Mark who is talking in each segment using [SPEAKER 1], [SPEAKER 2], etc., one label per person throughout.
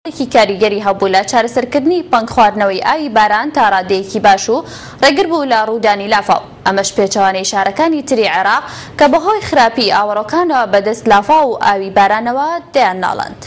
[SPEAKER 1] کی کاریگەری هەبوو لە چارەسەرکردنی پەنگ خواردنەوەی ئاوی باران تا ڕادەیەکی باش و ڕێگر بوو لە ڕوودانی لافاو. ئەمەش پێچەوانەی شارەکانی تری عێراق کە بەهۆی خراپی ئاوەڕۆکانەوە بەدەست لافاو و ئاوی بارانەوە دەیان ناڵاند.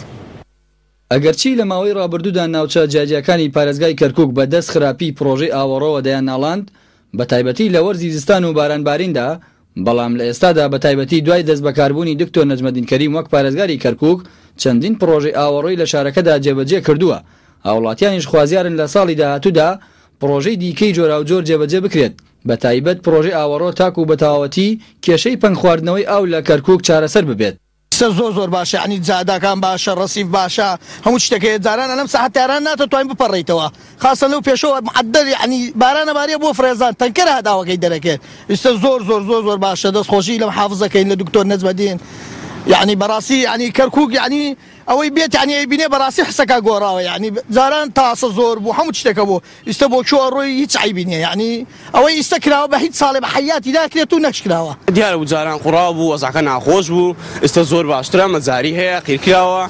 [SPEAKER 2] ئەگەرچی لە ماوەی ڕابردوودا ناوچە جیاجیەکانی پارێزگای کەرکووک بەدەست خراپی پرۆژەی ئاوەڕۆوە دەیان ناڵاند بە تایبەتی لە وەرزی زستان و بارانباریندا، بەڵام لە ئێستادا بە تایبەتی دوای دەست بەکاربوونی دکتۆر نەجمەدین کەریم وەک پارێزگاری کەرکووک چەندین پرۆژەی ئاوەڕۆی لە شارەکەدا جێبەجێ کردووە. هاوڵاتیانیش خوازیارن لە ساڵی داهاتوودا پرۆژەی دیکەی جۆراوجۆر جێبەجێ بکرێت، بە تایبەت پرۆژەی ئاوەڕۆ تاکو و بەتەواوەتی کێشەی پەنگ خواردنەوەی ئاو لە کەرکووک چارەسەر ببێت.
[SPEAKER 3] زۆر باشە، ینی جاداکان باشە، ڕەسیف باشە، هەموو شتێکەیە جاران لەم سەعاتیاران ناتوانین بپەڕیتەوە، خاصە لەو پێشەوە معدل ینی بارانە بارێ بۆ فرێزان تەنکەرە هەداوەکەی دەرەکێت. ئێستا زۆر باشە، دەستخۆشی لەم حافزەکەین لە دکتۆر نەجمەدین، یعنی بەڕاستی ینی کەرکووک ینی ئەوەی بێت ینی بینێ بەڕاستی حسەکە گۆڕاوە، ینی جاران تاسە زۆر بوو هەموو شتێکە بوو، ئێستا بۆ چوە ڕۆی هیچ عیبی نییە، ینی ئەوەی ئێستا کراوە بە هیچ ساڵێ بە حیاتی داکرێت و نەکراوە.
[SPEAKER 4] دیارە بوو جاران قوڕاو بوو، وەزعەکە ناخۆش بوو، ئێستا زۆر باشترە، مەجاری هەیە، قیرکراوە،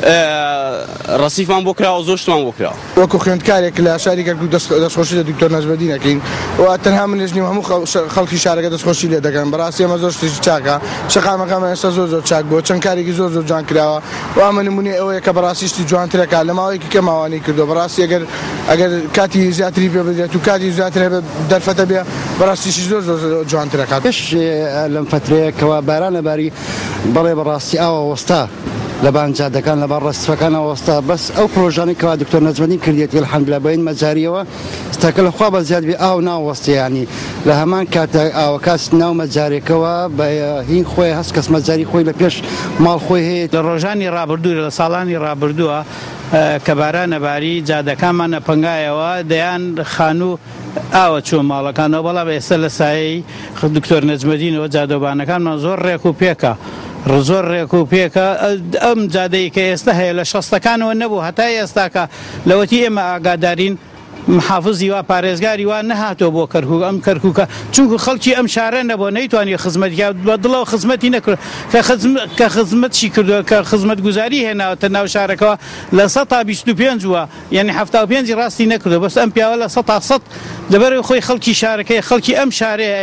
[SPEAKER 4] ڕەسیفمان بۆ کراوە، زۆر شتمان بۆ کراوە.
[SPEAKER 3] وەکو خوێندکارێک لە شاری کەرکووک دەستخۆشی لە دکتۆر نەجمەدینەکەین و تەنها منێژ نیم، هەموو خەڵکی شارەکە دەستخۆشی لێ دەکەن. بەڕاستی ئەمە زۆر شتێکی چاکە، شەقامەکەمان ئێستا زۆر چاک بووە، چەند کارێکی زۆر جوان کراوە و ئەمە نمونەی ئەوەیە کە بەڕاستیشتی جوانترەکە لە ماوەیەکی کە ماوانەی کردو. بەڕاستی ئەگەر کاتی زیاتری پێ بدرێت و کاتی زیاتر دەرفەتە بێ، بەڕاستیشی زۆر جوانترەکات.
[SPEAKER 5] پێش لەم فترەیەکەوە بارانە باری بەڵێ بەڕاستی ئاوە وەستا لە بانجادەکان لەبار ڕستەکانەوە وەستا، بەس ئەو پرۆژانەی کەوا دکتۆر نەجمەدین کردێتی الحەمدولە بەین مەجاریەوە ستاکە لەخوا بە زیاد بێ ئاو ناوەستێ، ینی لە هەمان کاتە ئاوەکەس ناو مەجارێکەوە بە هین خۆی هەست کەس مەجاری خۆی لە پێش ماڵ خۆی هەیە.
[SPEAKER 6] لە ڕۆژانی ڕابردوو لە ساڵانی ڕابردووە کە بارانە باری جادەکانمان نەپەنگایەوە دەیان خانوو ئاوە چوە ماڵەکانەوە، بەڵام ئێستا لە سایەی دکتۆر نەجمەدینەوە جادۆبانەکانمان زۆر ڕێک و پێکە، زۆر ڕێک و پێکە. ئەم جادەی کە ئێستا هەیە لە شەستەکانەوە نەبوو، هەتا ئێستاکە لەوەتی ئێمە ئاگادارین محافظی وا پارێزگاری وا نەهاتۆ بۆ کەرکووک، ئەم کەرکووکە چونکو خەڵکی ئەم شارە نەبوو، نەیتوانی خزمەتی بە دڵەوە خزمەتی نەکرد کە خزمەتشی کردووە، کە خزمەت گوزاری هێناوەتە ناو شارەکەەوە لە 125 وە، یعنی 75 ڕاستی نەکردو، بەس ئەم پیاوە لە 100 لەبەرەوەی خۆی خەڵکی شارەکەی خەڵکی ئەم شارەیە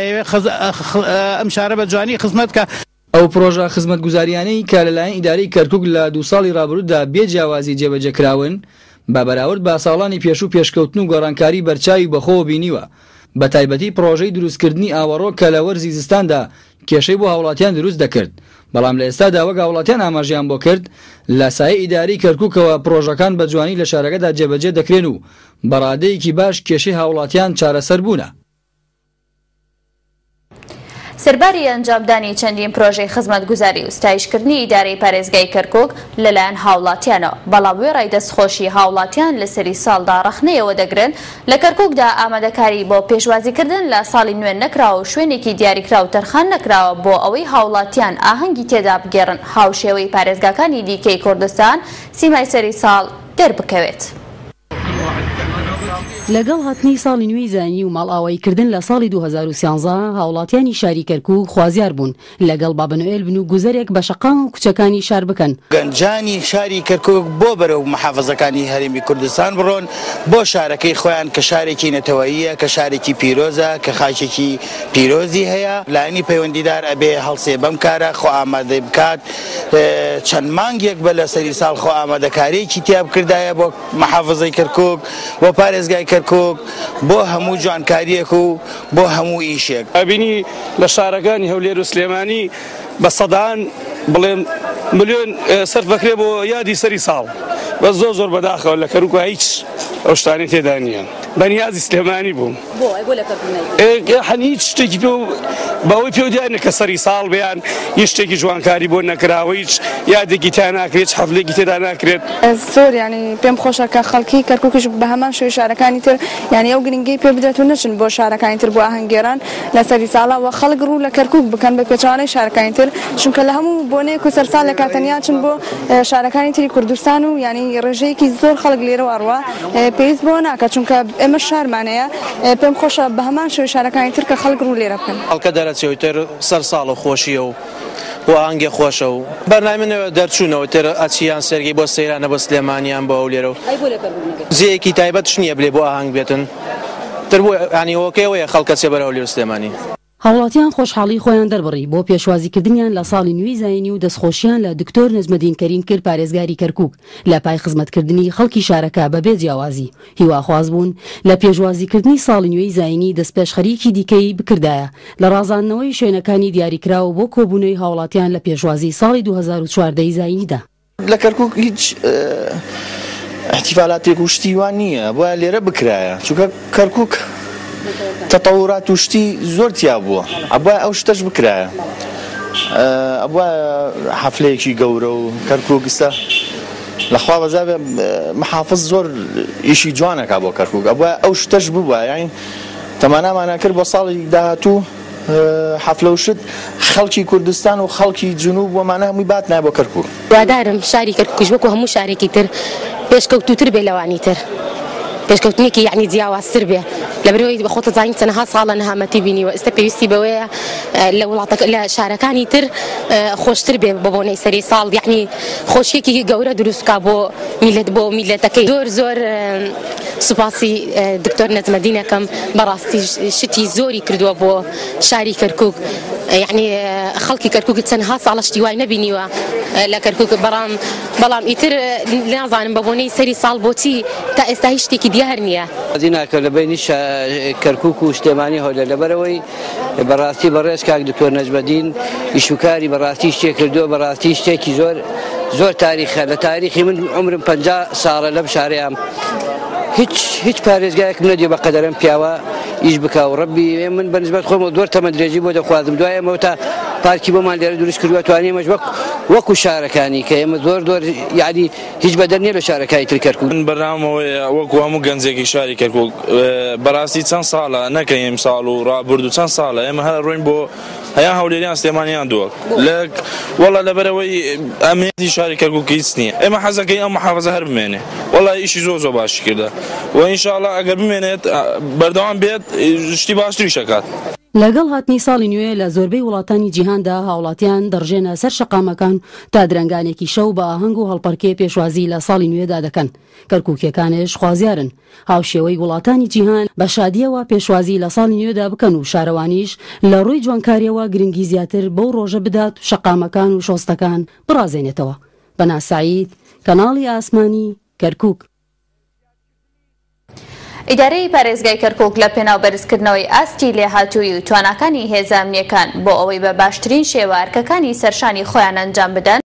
[SPEAKER 6] ئەم شارە بە جوانی خزمەت کە.
[SPEAKER 2] ئەو پرۆژە خزمەت گوزاریانەی کە لەلایەن ئیدارەی کەرکووک لە 2 ساڵی ڕابردوودا بێجیاوازی جێبەجێکراون بە بەراورد بە ساڵانی پێشوو پێشکەوتن و گۆڕانکاری بەرچاوی بەخۆوە بینیوە، بە تایبەتی پرۆژەی دروستکردنی ئاوەڕۆ کە لە وەرزی زستاندا کێشەی بۆ هاوڵاتیان دروست دەکرد، بەڵام لە ئێستادا وەک هاوڵاتیان ئاماژیان بۆ کرد لە سایەی ئیدارەی کەرکووکەوە پرۆژەکان بە جوانی لە شارەکەدا جێبەجێ دەکرێن و بەڕادەیەکی باش کێشەی هاوڵاتیان چارەسەر بوونە.
[SPEAKER 1] سەرباری ئەنجامدانی چەندین پرۆژەی خزمەتگوزاری و ستایشکردنی ئیدارەی پارێزگای کەرکووک لەلایەن هاوڵاتیانەوە، بەڵام وێڕای دەستخۆشی هاوڵاتیان لە سەری ساڵدا ڕەخنەیەوە دەگرن. لە کەرکووکدا ئامادەکاری بۆ پێشوازیکردن لە ساڵی نوێ نەکراوە و شوێنێکی دیاریکرا و تەرخان نەکراوە بۆ ئەوەی هاوڵاتیان ئاهەنگی تێدا بگێڕن هاوشێوەی پارێزگاکانی دیکەی کوردستان سیمای سەری ساڵ دەربکەوێت.
[SPEAKER 7] لەگەڵ هاتنی ساڵی نوێی زانی و ماڵئاواییکردن لە ساڵی 2013 هاوڵاتیانی شاری کەرکووک خوازیار بوون لەگەڵ بابنوئێل بن و گوزەرێک بە شەقام و کوچەکانی شار بکەن.
[SPEAKER 8] گەنجانی شاری کەرکووک بۆ بەرەو محافەزەکانی هەرێمی کوردستان بڕۆن بۆ شارەکەی خۆیان کە شارێکی نەتەوەییە، کە شارێکی پیرۆزە، کە خاچێکی پیرۆزی هەیە. لایەنی پەیوەندیدار ئەبێ هەڵسێ بەم کارە خۆ ئامادە بکات، چەند مانگێک بە لە سەری ساڵ خۆ ئامادەکاریەکی تیا بکردایە بۆ محافەزەی کەرکووک، بۆ پارێزگای کەرکووک، بۆ هەموو جوانکاریەک و بۆ هەموو ئیشێک.
[SPEAKER 4] ئەبینی لە شارەکانی هەولێر و سلێمانی بە سەدان بڵێم ملیۆن سەرف بکرێ بۆ یادی سەری ساڵ، بە زۆر بەداخەوە لە کەرکووک هیچ ئەو شتانی تێدا نیە. بەنیازی سلێمانی بووم هیچ شتێکی بەوەی پێودیانە کە سەری ساڵ بیان هیچ شتێکی جوانکاری بۆ نەکراوە، هیچ یادێکی تا ناکرێت، حەفلێکی تێدا ناکرێت.
[SPEAKER 9] زۆر ینی پێم خۆشە کە خەڵکی کەرکووکیش بە هەمان شوێ شارەکانی تر ینی ئەو گرنگی پێ بدرێت و نەچن بۆ شارەکانی تر بۆ ئاهەنگێران لە سەری ساڵەوە خەڵک ڕوو لە کەرکووک بکەن بە پێچوانەی شارەکانی تر، چونکە لە هەموو بۆنەیەک و سەرساڵ لە کاتەنیا چن بۆ شارەکانی تری کوردستان و ینی ڕێژەیەکی زۆر خەڵک لێرەوە ئەڕوا پێویست بۆ ناکە، چونکە ئێمە شارمانەیە پێم خۆشە بە هەمان شوێ شارەکانی تر کە خەڵک ڕوو لێرە بکەن.
[SPEAKER 8] هەڵکە دەرەچێتر سەر ساڵ و خۆشیە و
[SPEAKER 10] و ئاهەنگی خۆشە و بەرنامەوە دەرچوونەوە تر ئەچیان سەرگی بۆ سەیرانە بۆ سلێمانیان بۆ ئەو لێرە و زیەکی تایبەت نییە بلێ بۆ ئاهەنگ بێتن تر بۆ ینیەوەکەوەیە خەڵکە چێ بەرەو لێرە سلێمانی.
[SPEAKER 7] هاوڵاتیان خۆشحاڵی خۆیان دەربڕی بۆ پێشوازیکردنیان لە ساڵی نوێی زاینی و دەستخۆشیان لە دکتۆر نەجمەدین کەریم کرد پارێزگاری کەرکووک لە پای خزمەتکردنی خەڵکی شارەکە بەبێ جیاوازی هیواخواز بوون لە پێشوازیکردنی ساڵی نوێی زاینی دەستپێش خەریکی دیکەی بکردایە لە ڕازاندنەوەی شوێنەکانی دیاریکراوە بۆ کۆبوونەوەی هاوڵاتیان لە پێشوازی ساڵی 2014 زاینیدا.
[SPEAKER 11] لە کەرکووک هیچ احتیفالاتێک و شتیوان نییە بۆ لێرە بکرایە چونکە کەرکووک تەتەوڕات و شتی زۆر تیا بووە ئەبووە ئەو شتەش بکرایە ئەبووە حەفلەیەکی گەورە و کەرکووک ئێستا لەخوا بەزابێ محافظ زۆر ئیشی جوانەکا بۆ کەرکووک ئەبووە ئەو شتەش ببووە یعنی تەمانامانە کرد بۆ ساڵی داهاتوو حەفلە و شت خەڵکی کوردستان و خەڵکی جنوب وەمانە هەمووی بات نایە بۆ کەرکووک.
[SPEAKER 12] وادارم شاری کەرکووک وەکو هەموو شارێکی تر پێشکەوتووتر بێ لەوانی تر پێشکەوتنێکی یعنی جیاوازتر بێ لەبەرەوەی بەخۆتە زانین چەندەها ساڵە نەهامەتی بینیوە ئێستا پێویستی بەوەیە لە شارەکانی تر خۆشتر بێ بە بۆنەی سەری ساڵ یعنی خۆشیەکی گەورە دروستکا بۆ میلەتەکەی زۆر سوپاسی دکتۆر نەجمەدینەکەم بەڕاستی شتی زۆری کردووە بۆ شاری کەرکووک یعنی خەڵکی کەرکووک چەندها ساڵە شتی وای نەبینیوە لە کەرکووک بەڵام ئیتر نازانم بە بۆنەی سەری ساڵ بۆچی تا ئێستا هیچ شتێکی دیار نییە.
[SPEAKER 13] ناکە لە بینی کەرکووک و شتێمانی هەولێر لەبەرەوەی بەڕاستی بەڕێز کاک دکتۆر نەجمەدین ئیشوکاری بەڕاستی شتێک کردووە بەڕاستی شتێکی زۆر تاریخە لە تاریخی من عمرم 50 ساڵە لەم شارەیەم هیچ پارێزگایەکم نەدیوە بە قەدەرم پیاوە ئیش بکە و ڕەبی من بەنسبەت خۆم زۆر تەمە درێژی بۆ دەخوازم دوای ئەمەوە تا پارکی بۆمان لێرە دروست کردووە توانیمەش وەکو شارەکانی کە ئێمە زۆر یعنی هیچ بەدەر نییە لە شارەکانی تر کەرکووک.
[SPEAKER 14] من بەرنامەوەی وەکو هەموو گەنجێکی شاری کەرکووک بەڕاستی چەند ساڵە نەکەیم ساڵ و ڕابردوو چەند ساڵە ئێمە هەر ڕۆین بۆ هەیان هەولێریان سلێمانیان دووە وەڵا لەبەرەوەی ئەمنیەتی شاری کەرکووک هیچ نییە ئێمە حەزەکەی ئەم محافەزە هەر بمێنێ وەڵا ئیشی زۆر باشی کردە و ئینشاءڵڵا ئەگەر بمێنێت بەردەوام بێت شتی باشتری شەکات.
[SPEAKER 7] لەگەڵ هاتنی ساڵی نوێ لە زۆربەی وڵاتانی جیهاندا هاوڵاتیان دەڕژێنە سەر شەقامەکان تا درەنگانێکی شەو بە ئاهەنگ و هەڵپەرکێ پێشوازی لە ساڵی نوێدا دەکەن کەرکووکیەکانش خوازیارن هاوشێوەی وڵاتانی جیهان بە شادیەوە پێشوازی لە ساڵی نوێدا بکەن و شارەوانیش لە ڕووی جوانکاریەوە گرنگی زیاتر بەو ڕۆژە بدات و شەقامەکان و شۆستەکان بڕازێنێتەوە. بەنا سعید کەناڵی ئاسمانی کەرکووک.
[SPEAKER 1] ئیدارەی پارێزگای کەرکووک لە پێناوبەرزکردنەوەی ئاستی لێهاتووی و تواناکانی هێزە ئەمنیەکان بۆ ئەوەی بە باشترین شێوە ئەرکەکانی سەرشانی خۆیان ئەنجام بدەن